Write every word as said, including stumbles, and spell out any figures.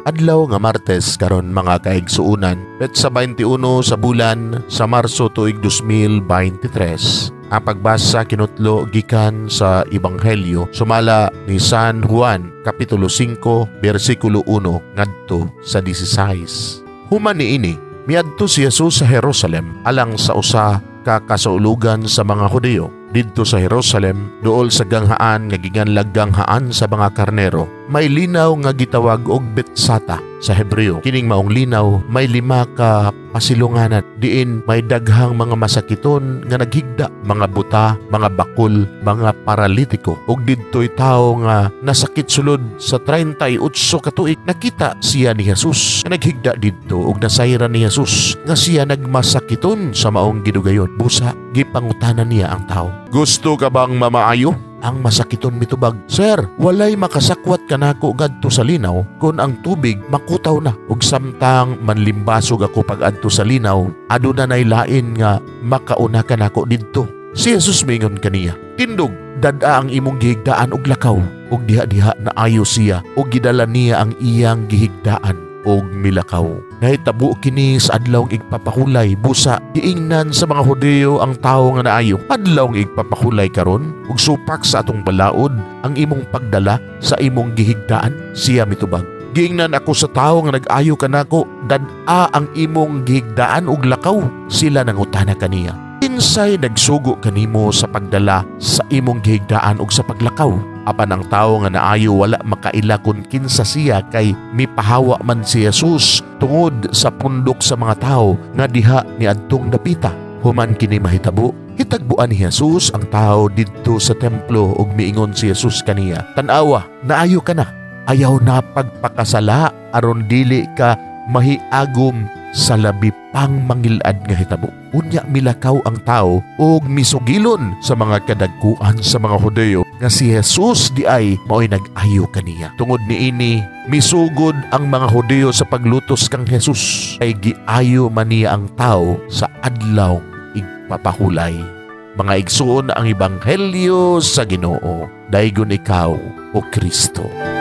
Adlaw nga Martes karon mga kaigsuunan, petsa twenty-one sa bulan sa Marso tuig two thousand twenty-three. Ang pagbasa kinutlo gikan sa Ebanghelyo sumala ni San Juan kapitulo five bersikulo one ngadto sa sixteen. Human niini, miadto si Jesus sa Jerusalem alang sa usa ka kasaulugan sa mga Hudyo. Didto sa Jerusalem, duol sa ganghaan nga giganlag ganghaan sa mga karnero, may linaw nga gitawag og Betsata sa Hebreo. Kining maong linaw may lima ka pasilunganan, diin may daghang mga masakiton nga naghigda, mga buta, mga bakul, mga paralitiko. Og didto'y tao nga nasakit sulod sa thirty-eight ka tuig. Nakita siya ni Jesus nga naghigda didto og nasayran ni Jesus nga siya nagmasakiton sa maong gidugayon. Busa gipangutanan niya ang tao, gusto ka bang mamaayo? Ang masakiton mitubag, Sir, walay makasakwat kanako gadto sa linaw kun ang tubig makutaw na. Ug samtang manlimbasog ako pag adto sa linaw, aduna nay lain nga makauna kanako didto. Si Jesus mingon kaniya, tindog, dada ang imong gihigdaan og lakaw. Ug diha-diha na ayo siya ug gidala niya ang iyang gihigdaan og milakaw. Nahitabo kini sa adlawng igpapakulay. Busa giingnan sa mga Hudyo ang tawo nga naayo. Adlawng igpapakulay karon ug supak sa atong balaod ang imong pagdala sa imong gihigdaan. Siya mitubag, giingnan ako sa tawo nga nag-ayo kanako, dad-a ang imong gihigdaan og lakaw. Sila nangutana kaniya, kinsay nagsugo kanimo sa pagdala sa imong gihigdaan og sa paglakaw? Apan ang tao nga naayo wala makaila kun kinsa siya, kay mipahawa man si Jesus tungod sa pundok sa mga tao nga diha ni adtong dapita. Human kini mahitabo, hitagbuan ni Jesus ang tao didto sa templo ug miingon si Jesus kaniya, tan-awa, naayo ka na. Ayaw na pagpakasala aron dili ka mahiagom sa labi pang mangilad nga hitabo. Unya milakaw ang tao ug misugilon sa mga kadagkuan sa mga Hudyo nga si Jesus di ay mao'y nag-ayo kaniya. Tungod niini, misugod ang mga Hudyo sa paglutos kang Jesus, ay giayo man niya ang tao sa adlaw igpapakulay. Mga igsuon ang Ebanghelyo sa Ginoo. Daygon ikaw, O Kristo.